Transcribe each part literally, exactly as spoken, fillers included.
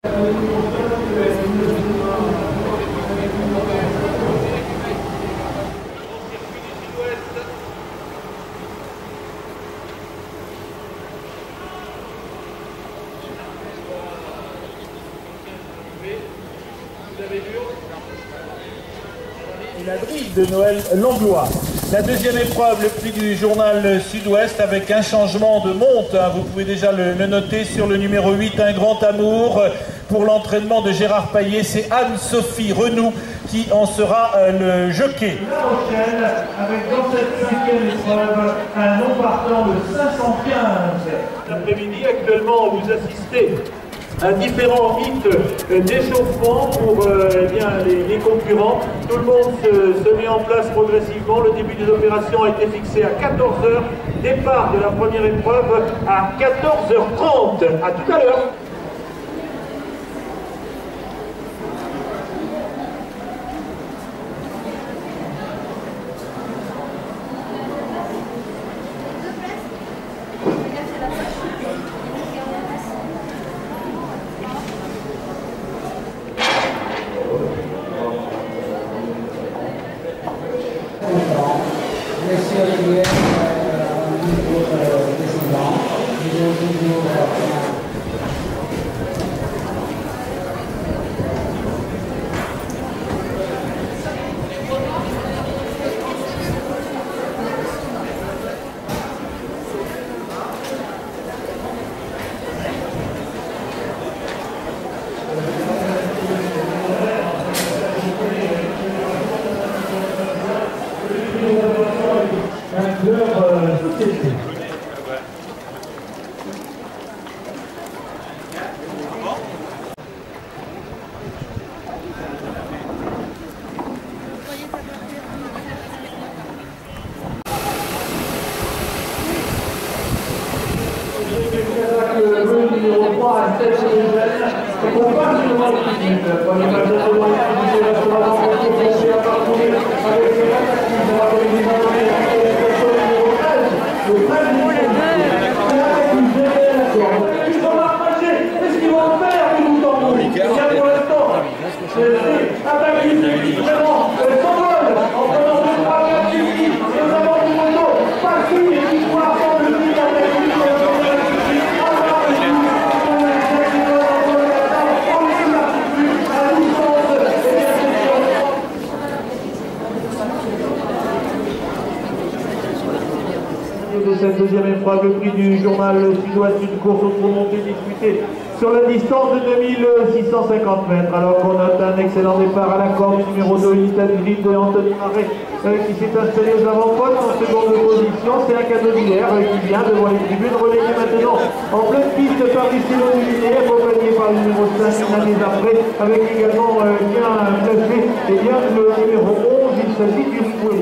Et la grille de Noël Langlois. La deuxième épreuve, le prix du journal Sud-Ouest avec un changement de monte. Hein, vous pouvez déjà le, le noter sur le numéro huit, Un Grand Amour. Pour l'entraînement de Gérard Payet, c'est Anne-Sophie Renoux qui en sera euh, le jockey. La prochaine, avec dans cette cinquième épreuve, un non partant de cinq cent quinze. L'après-midi, actuellement, vous assistez à différents rites d'échauffement pour euh, eh bien, les, les concurrents. Tout le monde se, se met en place progressivement. Le début des opérations a été fixé à quatorze heures. Départ de la première épreuve à quatorze heures trente. À tout à l'heure. Monsieur Olivier, au niveau président, nous avons toujours de cette deuxième épreuve, le prix du journal Sud-Ouest, une course autrement disputée sur la distance de deux mille six cent cinquante mètres. Alors qu'on note un excellent départ à la corde du numéro deux, Italie de Anthony Marais, euh, qui s'est installé aux avant-postes en seconde position. C'est un cadeau d'hier euh, qui vient devant les tribunes, relayé maintenant en pleine piste par Lucilo Luminé, accompagné par le numéro cinq une année après, avec également euh, bien placé et bien le numéro onze. Il s'agit du Fouet.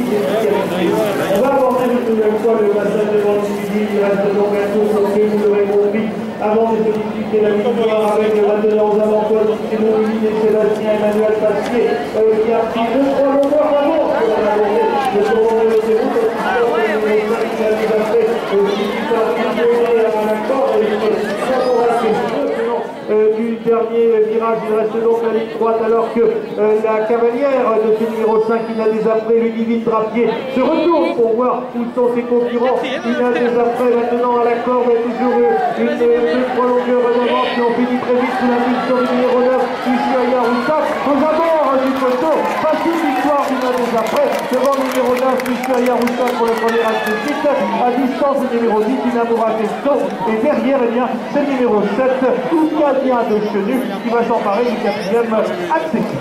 On va aborder une nouvelle fois le passage devant le midi. Il reste donc un tour bloqué, vous l'aurez compris, avant de solliciter la victoire avec le maintenant aux avant-postes, c'est Mobiline et Sébastien Emmanuel Pasquier, euh, qui a pris deux trois longueurs d'avance pour la journée de son moment de déroute, et qui sort le numéro cinq qui a déjà fait, qui sort une journée à la corde, et qui est Euh, du dernier virage. Il reste donc la ligne droite alors que euh, la cavalière de ce numéro cinq, Inès après, Ludivine Drapier, se retourne pour voir où sont ses concurrents. Inès après maintenant à la corde, et toujours une, une deux, trois longueurs d'avance qui ont fini très vite sous l'impulsion du numéro neuf, Ushuaïa Roussac. Aux abords du poteau, facile victoire d'Inès après, devant le numéro neuf, Ushuaïa Roussac pour le premier accessite, à distance du numéro dix, Inamura Testo, et derrière, eh bien, c'est le numéro sept, Ouka de Chenu, qui va s'emparer du quatrième accessible.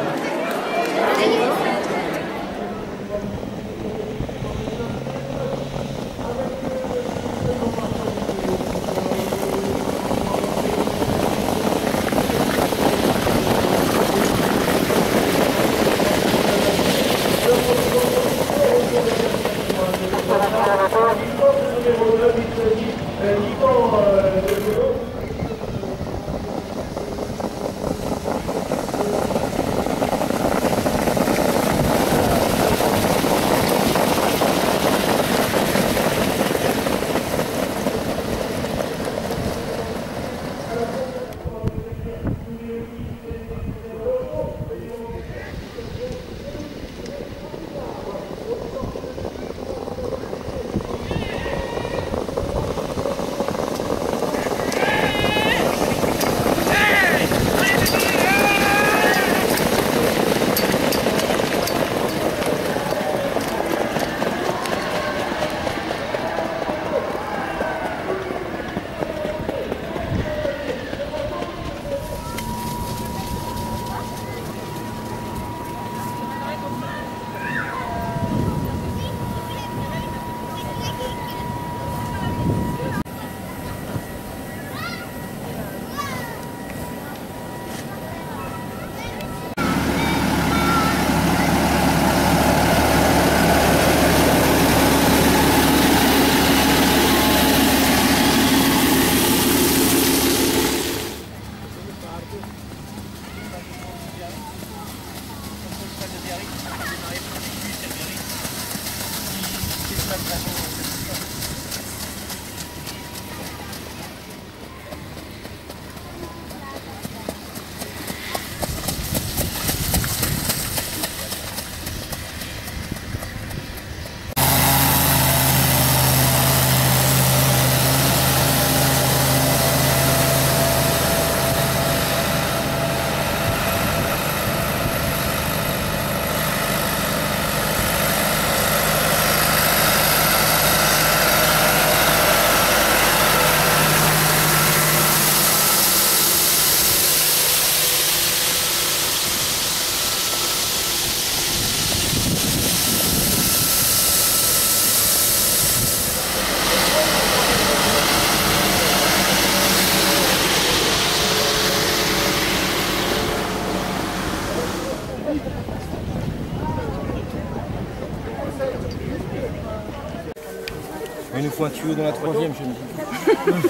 faut un tuyau dans la troisième, je me dis.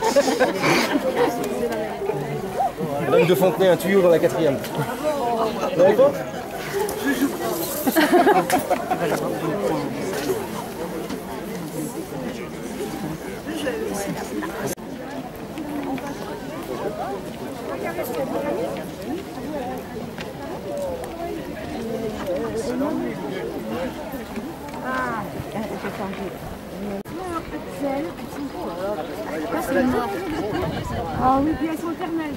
Dame de Fontenay, un tuyau dans la quatrième. Vous n'avez pas? Ah oui, puis elles sont éternelles.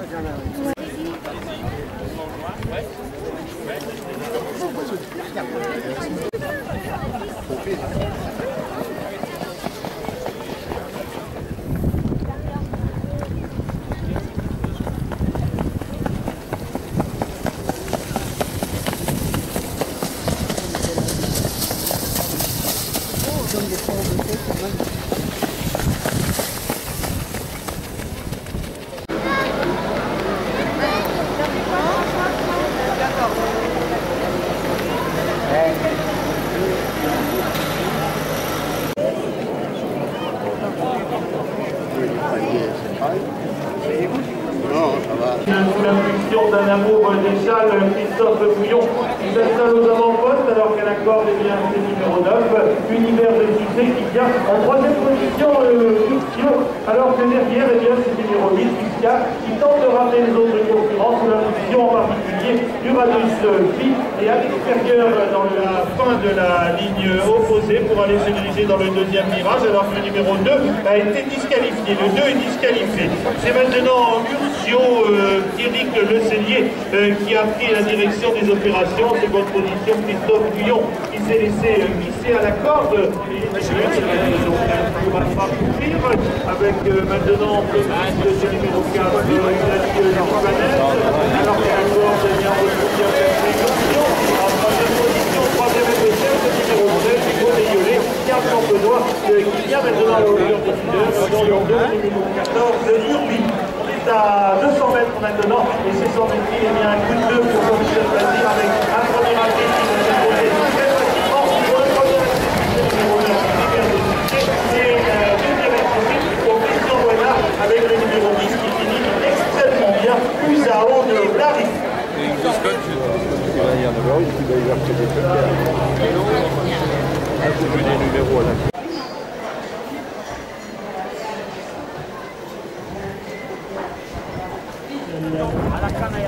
Sous l'impulsion d'un amour des salles, Christophe Bouillon qui s'installe aux avant-postes alors qu'elle accorde eh bien c'est numéro neuf, Univers de succès qui vient en troisième position euh, Luxio, alors que derrière eh bien c'est numéro huit, Pisca, qui tente de ramener les autres concurrents sous l'impulsion en particulier du Radius Phi, et à l'extérieur dans la fin de la ligne opposée pour aller se diriger dans le deuxième virage alors que le numéro deux a été disqualifié. Le deux est disqualifié. C'est maintenant Luxio euh, Eric Le Cellier euh, qui a pris la direction des opérations. Seconde position, Christophe Bouillon qui s'est laissé euh, visser à la corde. Et il va pas courir avec euh, maintenant le numéro quatre, euh, alors que la corde vient retrouver avec précaution. En troisième position, troisième et deuxième, le numéro treize, Hugo Dégueulet, Pierre Champenois euh, qui vient maintenant au cœur des leaders dans le dos, le numéro quatorze, Urbi. À deux cents mètres maintenant, et c'est sans doute il y a un coup de deux pour Jean-Michel Bazir avec un premier arrêt qui va s'imposer très facilement pour le premier arrêt numéro neuf, Univers de succès, et euh, deuxième arrêt pour Christian Ouénard avec le numéro dix qui finit extrêmement bien, plus à haut de Larry. À la canne à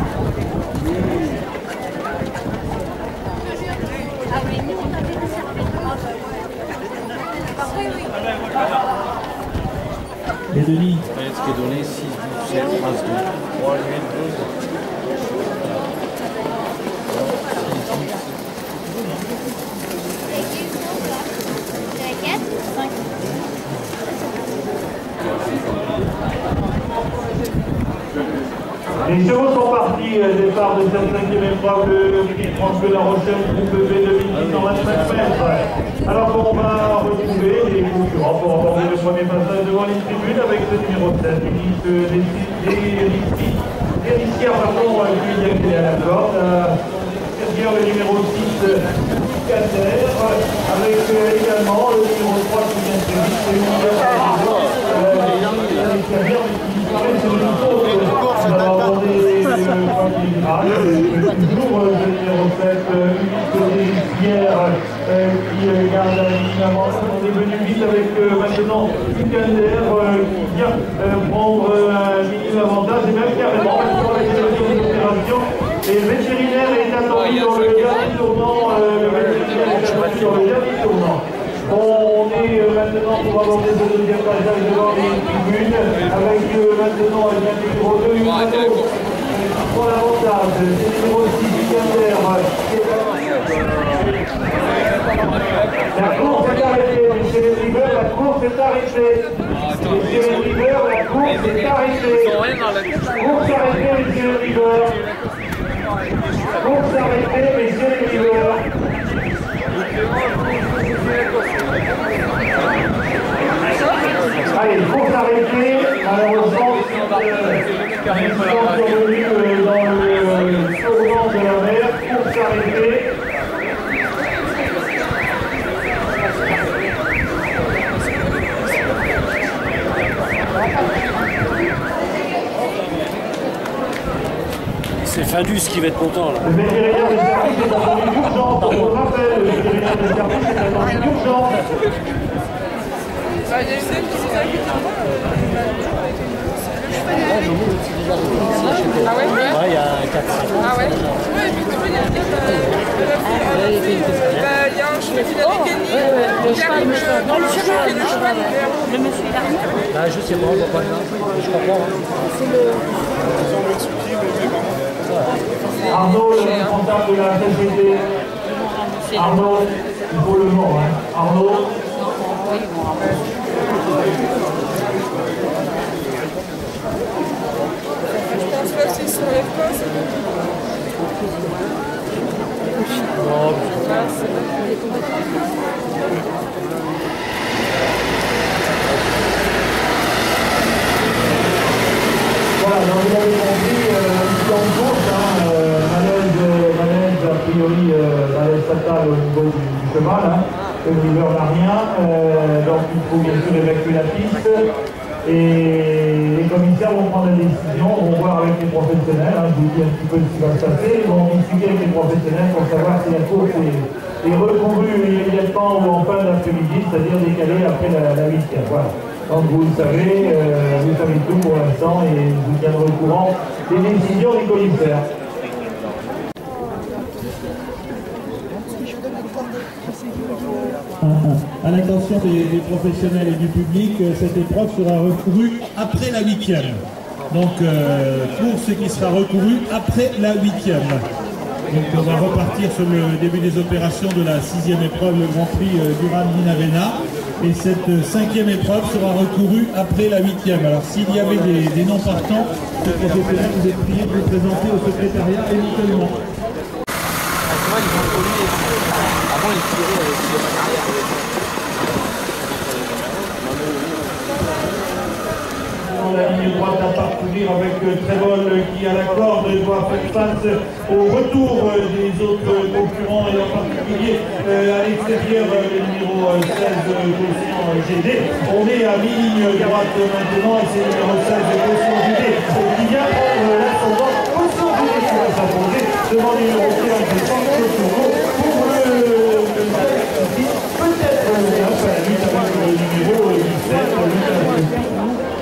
Les Denis. Ce qui est donné six, douze, sept, quinze, douze. Les chevaux sont partis, euh, départ de cette cinquième épreuve de France de La Rochelle, groupe B de mille six cent vingt-cinq mètres. Alors qu'on va retrouver les concurrents pour remporter le premier passage devant les tribunes avec le numéro sept, Ulysse Déricia, pardon, qui vient accéder à la corde. Derrière le numéro six, Cater, avec euh, également le numéro trois qui vient de vite, sur une course, on va aborder le toujours le numéro sept, Ulysse Déricia, qui garde la ligne avance. On est venu vite avec euh, maintenant Cater qui vient euh, prendre un minime avantage et même carrément pour la gestion des opérations. Et le vétérinaire est attendu dans le dernier tournant. Euh, le vétérinaire est attendu dans le dernier tournant. On est euh, maintenant pour aborder ce deuxième passage devant les tribunes avec euh, maintenant le numéro deux, Hugo. Pour l'avantage, c'est le numéro six, Cater. La course est arrêtée, monsieur les drivers, la course est arrêtée. Monsieur les drivers, la course est arrêtée. Course arrêtée, monsieur les drivers. Course arrêtée, messieurs les drivers. Allez, course arrêtée. Malheureusement, ils sont survenus dans le tournant de la mer. Course arrêtée. C'est Findus qui va être content là. Le vétérinaire de service est attendu d'urgence, on le rappelle, le vétérinaire de service est attendu d'urgence. Bah, il y a une scène qui s'est inquiétée de moi. Ah ouais, ouais. Ouais, il y a quatre. Ah ouais. Ouais, et puis tu vois, il y a le Bah, il y a un cheval qui l'a gagné. Qui arrive dans le cheval et le cheval il est. Le monsieur il arrive. Ah, je sais pas, on va pas là. Je comprends. C'est le. Arnaud, le responsable de la C G T. Arnaud, il faut le nom, hein. Arnaud. Je pense pas que s'il se relève pas, c'est bon. Voilà, donc vous avez compris, euh, ici en course, hein, euh, malaise, malaise, a priori, euh, malaise fatal au niveau du, du cheval, hein, le driver n'a rien, euh, donc il faut bien sûr évacuer la piste, et les commissaires vont prendre la décision, vont voir avec les professionnels, hein, je vous dis un petit peu ce qui va se passer, ils vont discuter avec les professionnels pour savoir si la course est, est reconduite immédiatement ou en fin d'après-midi, c'est-à-dire décalée après la, la huitième, voilà. Donc vous le savez, euh, vous savez tout pour l'instant et vous tiendrez au courant des décisions du commissaire. À l'attention des, des professionnels et du public, cette épreuve sera recourue après la huitième. Donc euh, pour ce qui sera recouru après la huitième. Donc on va repartir sur le début des opérations de la sixième épreuve, le Grand Prix euh, Durham-Arena. Et cette euh, cinquième épreuve sera recourue après la huitième. Alors s'il y avait des, des non partants, les professionnels, vous êtes priés de les présenter au secrétariat éventuellement. Avant, il tirait avec le matériel. La ligne droite à parcourir avec Trévol qui à la corde doit faire face au retour des autres concurrents et en particulier euh, à l'extérieur le numéro seize Gossion G D. On est à mi-ligne droite maintenant et c'est le numéro seize Gossion G D qui vient prendre l'ascendant. Gossion G D qui va s'imposer devant le numéro quinze pour le peut-être grâce à la lutte avec le numéro dix-sept, Lucas.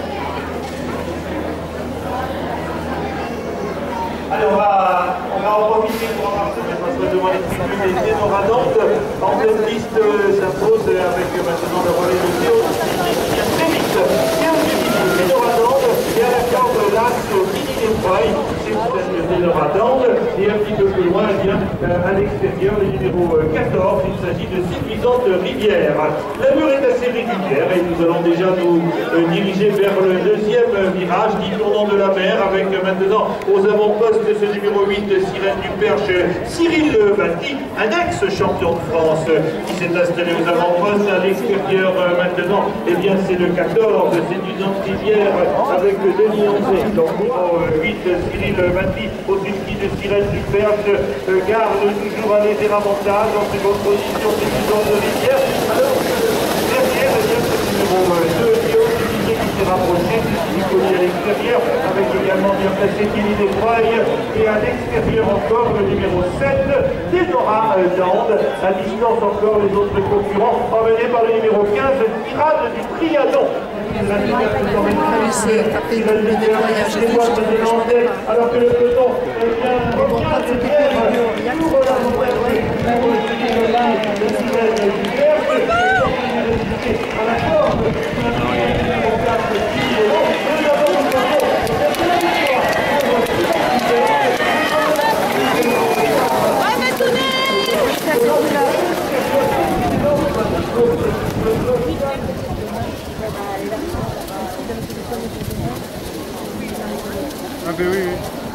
Allez, on va, on va en profiter pour remarquer parce que devant les tribunes des Thénoradentes, en tête liste s'impose avec maintenant le relais de Théo qui vient très vite. Théo Duvis, Thénoradentes, et à la corde l'axe Mini Destroy, c'est une Thénoradentes, et un petit peu plus loin, eh bien, à l'extérieur, le numéro quatorze, il s'agit de Séduisante Rivière. La mur est assez régulière et nous allons déjà nous euh, diriger vers le deuxième virage, dit tournant de la mer, avec maintenant aux avant-postes ce numéro huit, Sirène du Perche, Cyril Batti, un ex-champion de France qui s'est installé aux avant-postes. À l'extérieur euh, maintenant, et eh bien c'est le quatorze, Séduisante Rivière avec Denis André. Donc numéro huit, Cyril Batti, au-dessus de Sirène du Perche, euh, garde toujours un léger avantage en seconde position, Séduisante Rivière. Alors, derrière, eh bien, c'est le numéro deux, Théo qui s'est rapproché, il connaît à l'extérieur, avec également bien placé Tilly Destroy, et à l'extérieur encore le numéro sept, Thénora Dande, à distance encore les autres concurrents, emmenés par le numéro quinze, Tirade du Trianon. Alors que le peloton est bien revient de terre, ouvre la montagne pour le second là, le Sirène du Perche, à la corde, numéro quatre, nous avons ah ben oui, oui.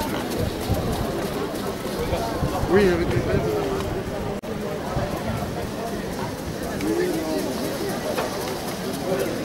Oui, avec les frères.